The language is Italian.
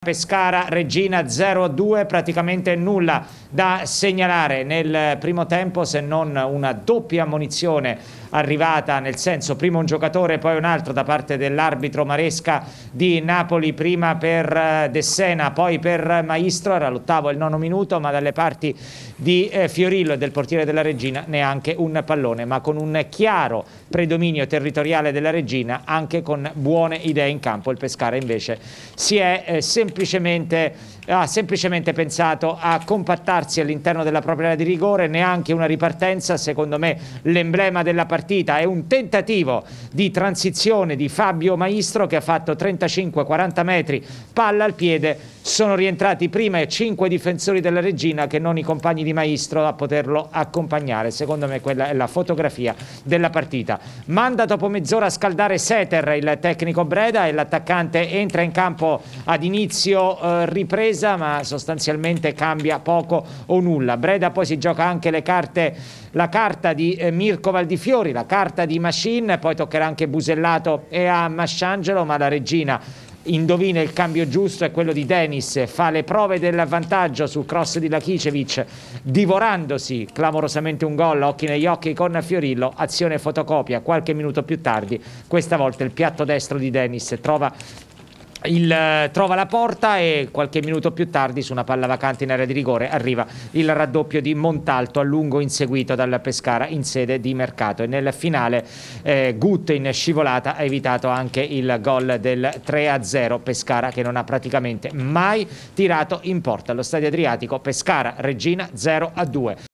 Pescara Regina 0-2, praticamente nulla da segnalare nel primo tempo se non una doppia ammonizione arrivata, nel senso prima un giocatore poi un altro da parte dell'arbitro Maresca di Napoli, prima per Dessena poi per Maistro, era l'8° e il 9° minuto, ma dalle parti di Fiorillo e del portiere della Regina neanche un pallone, ma con un chiaro predominio territoriale della Regina, anche con buone idee in campo. Il Pescara invece ha semplicemente pensato a compattarsi all'interno della propria area di rigore, neanche una ripartenza. Secondo me l'emblema della partita è un tentativo di transizione di Fabio Maistro, che ha fatto 35-40 metri, palla al piede, sono rientrati prima 5 difensori della Regina che non i compagni di Maistro a poterlo accompagnare. Secondo me quella è la fotografia della partita. Manda dopo mezz'ora a scaldare Seter, il tecnico Breda, e l'attaccante entra in campo ad inizio ripresa, ma sostanzialmente cambia poco o nulla. Breda poi si gioca anche la carta di Mirko Valdifiori, la carta di Machine, poi toccherà anche Busellato e a Masciangelo, ma la Regina indovina il cambio giusto, è quello di Denis, fa le prove del vantaggio sul cross di Lakicevic, divorandosi clamorosamente un gol occhi negli occhi con Fiorillo. Azione fotocopia qualche minuto più tardi, questa volta il piatto destro di Denis trova la porta, e qualche minuto più tardi su una palla vacante in area di rigore arriva il raddoppio di Montalto, a lungo inseguito dal Pescara in sede di mercato, e nel finale Gut in scivolata ha evitato anche il gol del 3-0. Pescara che non ha praticamente mai tirato in porta allo Stadio Adriatico. Pescara Regina 0-2.